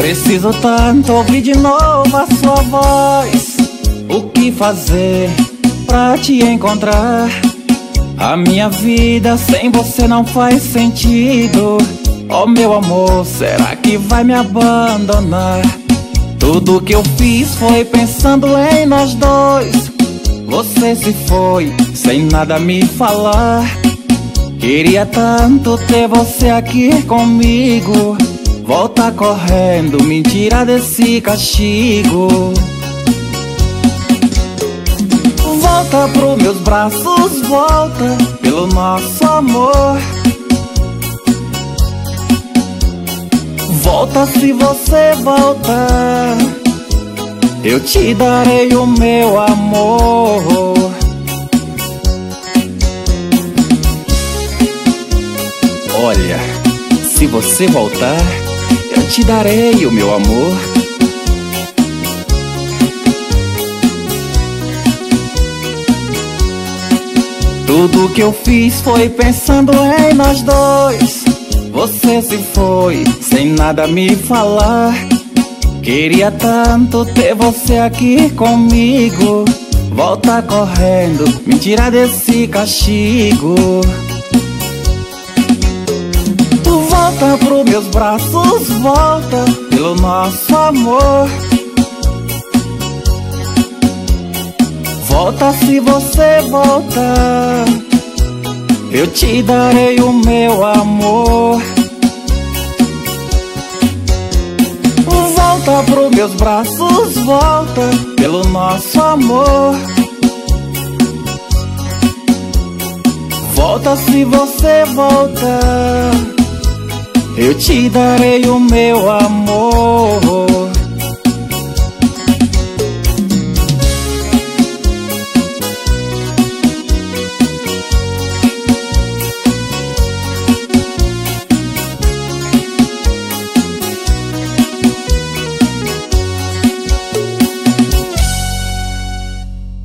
Preciso tanto ouvir de novo a sua voz. O que fazer pra te encontrar? A minha vida sem você não faz sentido. Oh meu amor, será que vai me abandonar? Tudo que eu fiz foi pensando em nós dois. Você se foi sem nada me falar. Queria tanto ter você aqui comigo. Volta correndo, me tira desse castigo. Volta pros meus braços, volta pelo nosso amor. Volta, se você voltar, eu te darei o meu amor. Olha, se você voltar, eu te darei o meu amor. Tudo que eu fiz foi pensando em nós dois. Você se foi sem nada me falar. Queria tanto ter você aqui comigo. Volta correndo, me tira desse castigo. Volta pros meus braços, volta pelo nosso amor. Volta, se você voltar, eu te darei o meu amor. Volta pros meus braços, volta pelo nosso amor. Volta, se você voltar, eu te darei o meu amor.